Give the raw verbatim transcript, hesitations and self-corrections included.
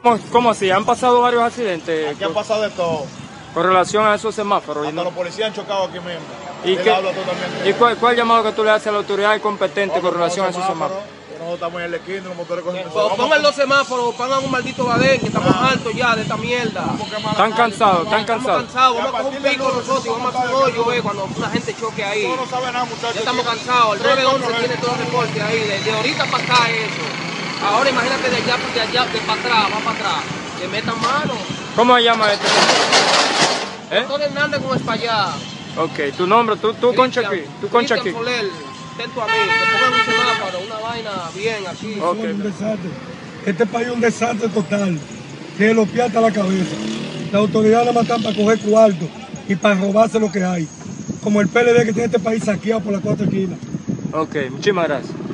¿Cómo, cómo así? ¿Han pasado varios accidentes? Aquí ha pasado de todo. Con relación a esos semáforos. Hasta ¿no? los policías han chocado aquí mismo. ¿Y, qué, ¿y cuál, cuál llamado que tú le haces a la autoridad competente con relación a esos semáforos? Nosotros estamos en el esquina, los motores con pues pongan los semáforos, pongan un maldito badén, que estamos ah. hartos ya de esta mierda. ¿Están cansados? ¿Están cansados? Estamos cansados, vamos a coger un pico nosotros y vamos a hacer un hoyo, eh, cuando una gente choque ahí. No, no sabe nada, muchachos. Ya estamos cansados, el nueve once tiene todo el reporte ahí, de, de ahorita para acá eso. Ahora imagínate de allá, de allá, de para atrás, va para atrás. Que metan mano. ¿Cómo se llama este? ¿Eh? Doctor Hernández con Espaillá. Ok, tu nombre, tú, tú Concha aquí, tú Concha aquí. Soler, atento a mí, que pongan un semáforo, una vaina bien aquí. Okay. Un desastre. Este país es un desastre total, que lo piata la cabeza. Las autoridades la matan para coger cuarto y para robarse lo que hay. Como el P L D que tiene este país saqueado por las cuatro esquinas. Ok, muchísimas gracias.